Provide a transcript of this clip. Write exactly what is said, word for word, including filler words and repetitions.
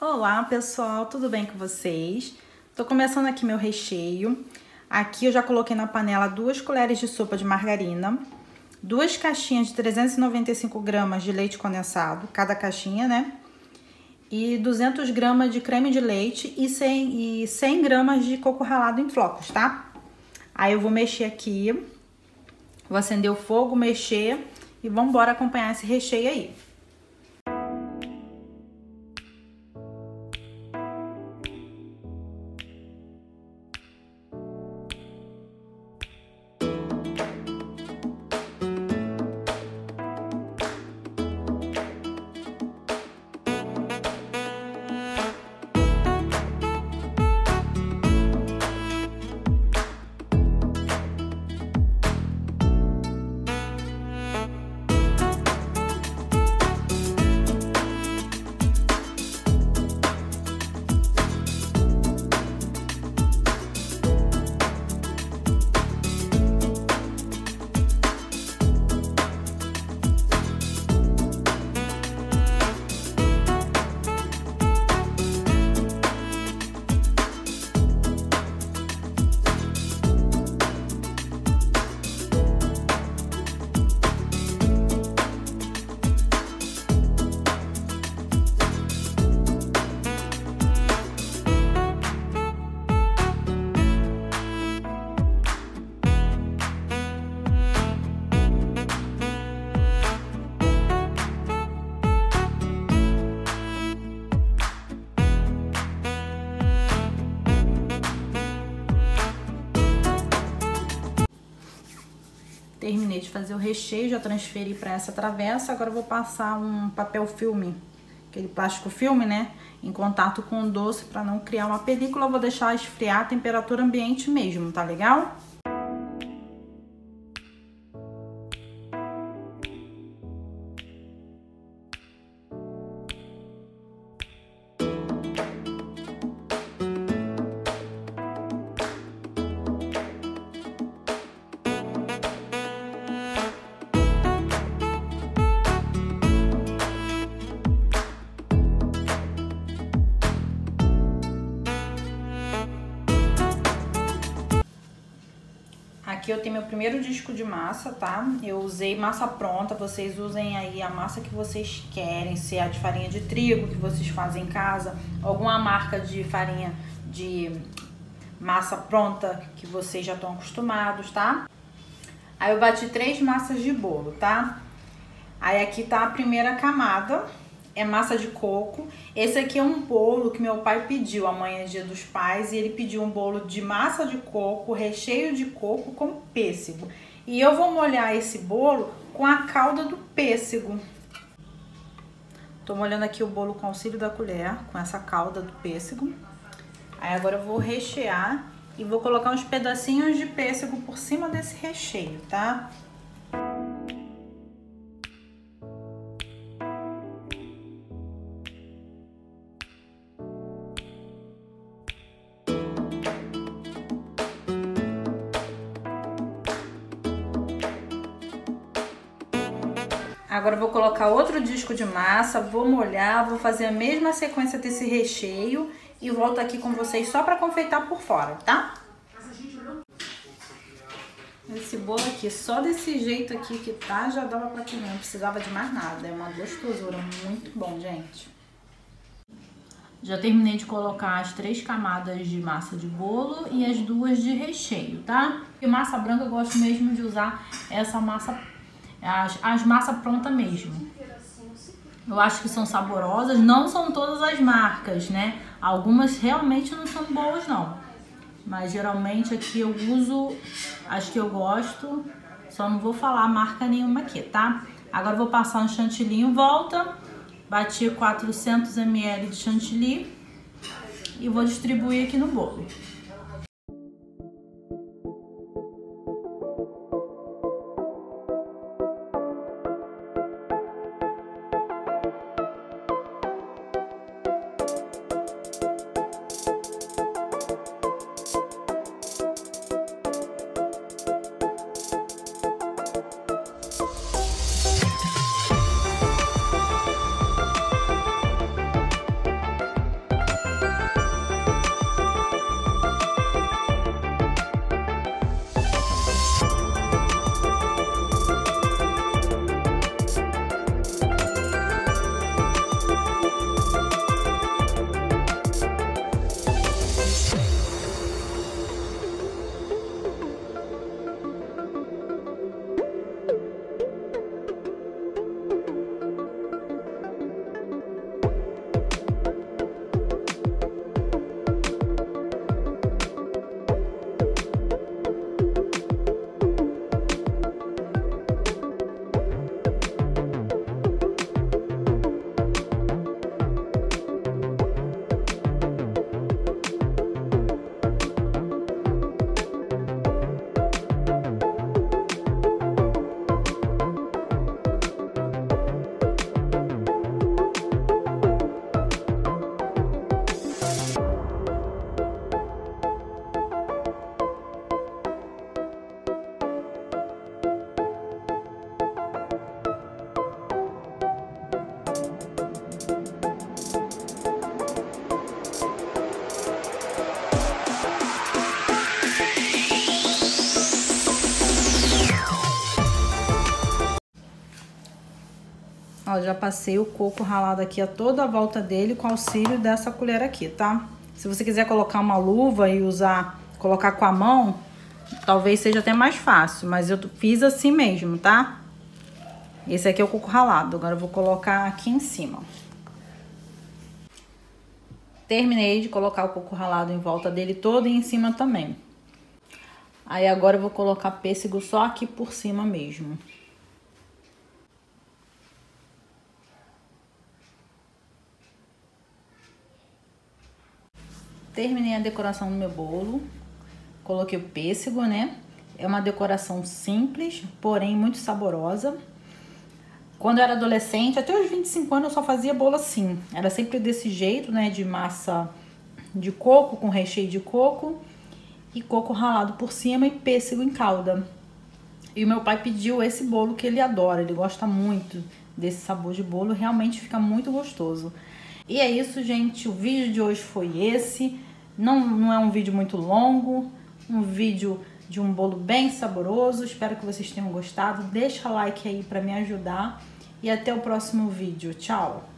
Olá pessoal, tudo bem com vocês? Tô começando aqui meu recheio. Aqui eu já coloquei na panela duas colheres de sopa de margarina, duas caixinhas de trezentos e noventa e cinco gramas de leite condensado, cada caixinha, né? E duzentas gramas de creme de leite e cem, e cem gramas de coco ralado em flocos, tá? Aí eu vou mexer aqui, vou acender o fogo, mexer e vamos embora acompanhar esse recheio aí. Terminei de fazer o recheio, já transferi para essa travessa. Agora eu vou passar um papel filme, aquele plástico filme, né, em contato com o doce para não criar uma película. Eu vou deixar esfriar a temperatura ambiente mesmo, tá legal? Aqui eu tenho meu primeiro disco de massa, tá? Eu usei massa pronta, vocês usem aí a massa que vocês querem, se é a de farinha de trigo que vocês fazem em casa, alguma marca de farinha de massa pronta que vocês já estão acostumados, tá? Aí eu bati três massas de bolo, tá? Aí aqui tá a primeira camada, é massa de coco. Esse aqui é um bolo que meu pai pediu, amanhã é dia dos pais, e ele pediu um bolo de massa de coco, recheio de coco com pêssego. E eu vou molhar esse bolo com a calda do pêssego. Tô molhando aqui o bolo com auxílio da colher, com essa calda do pêssego. Aí agora eu vou rechear e vou colocar uns pedacinhos de pêssego por cima desse recheio, tá? Agora eu vou colocar outro disco de massa, vou molhar, vou fazer a mesma sequência desse recheio e volto aqui com vocês só para confeitar por fora, tá? Esse bolo aqui, só desse jeito aqui que tá, já dava para comer, não precisava de mais nada. É uma gostosura, muito bom, gente. Já terminei de colocar as três camadas de massa de bolo e as duas de recheio, tá? E massa branca eu gosto mesmo de usar essa massa As, as massas prontas mesmo. Eu acho que são saborosas. Não são todas as marcas, né? Algumas realmente não são boas, não. Mas geralmente aqui eu uso as que eu gosto. Só não vou falar marca nenhuma aqui, tá? Agora eu vou passar um chantilly em volta. Bati quatrocentos mililitros de chantilly. E vou distribuir aqui no bolo. Ó, já passei o coco ralado aqui a toda a volta dele com auxílio dessa colher aqui, tá? Se você quiser colocar uma luva e usar, colocar com a mão, talvez seja até mais fácil, mas eu fiz assim mesmo, tá? Esse aqui é o coco ralado, agora eu vou colocar aqui em cima. Terminei de colocar o coco ralado em volta dele todo e em cima também. Aí agora eu vou colocar pêssego só aqui por cima mesmo. Terminei a decoração do meu bolo. Coloquei o pêssego, né? É uma decoração simples, porém muito saborosa. Quando eu era adolescente, até os vinte e cinco anos eu só fazia bolo assim. Era sempre desse jeito, né? De massa de coco, com recheio de coco. E coco ralado por cima e pêssego em calda. E o meu pai pediu esse bolo que ele adora. Ele gosta muito desse sabor de bolo. Realmente fica muito gostoso. E é isso, gente. O vídeo de hoje foi esse. Não, não é um vídeo muito longo. Um vídeo de um bolo bem saboroso. Espero que vocês tenham gostado. Deixa like aí pra me ajudar. E até o próximo vídeo. Tchau!